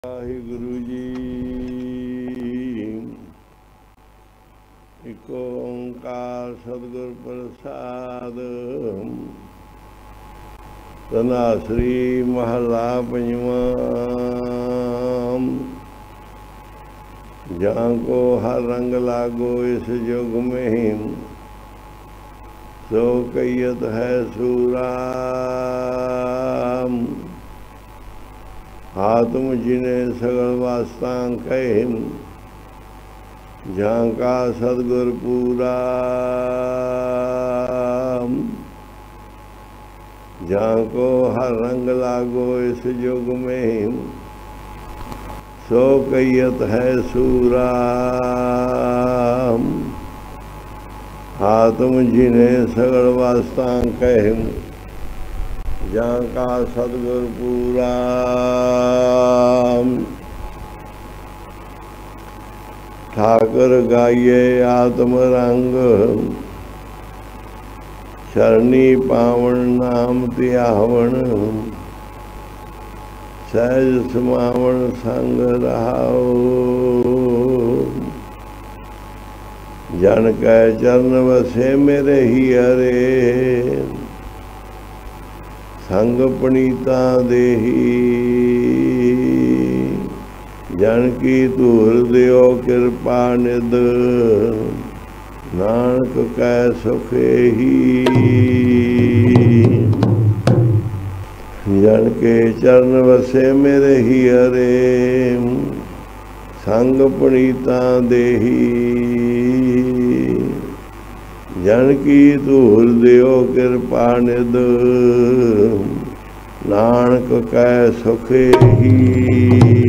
ਵਾਹਿਗੁਰੂ ਜੀ। ਇਕ ਓੰਕਾਰ ਸਤਿਗੁਰ ਪ੍ਰਸਾਦ। ਧਨਾਸਰੀ ਮਹਲਾ ਪੰਜਵਾਂ। ਜਾਂ ਕੋ ਹਰ ਰੰਗ लागो इस युग में, सो कहियत है सूरा। आत्म जिन्हें सगल वास्ता कहे, झांका सतगुर पूरा। झांको हर रंग लागो इस युग में, सो कहियत है सूरा। आत्म जिन्हें सगल वास्ता कहे, झांका सतगुर पूरा। ठाकर गाइए आत्म रंग, शरणी पावन नाम त्यावन। सहज समावन संग रहाओ, जन कै चरण वसे मेरे ही हरे। संग पनीता देही, जन की धूर दियो कृपा निध। नानक कै सुखे ही, जन के चरण वसे मेरे ही हरे। संग पनीता देही, जन की धूर दियो कृपा निध। नानक कै सुखे ही।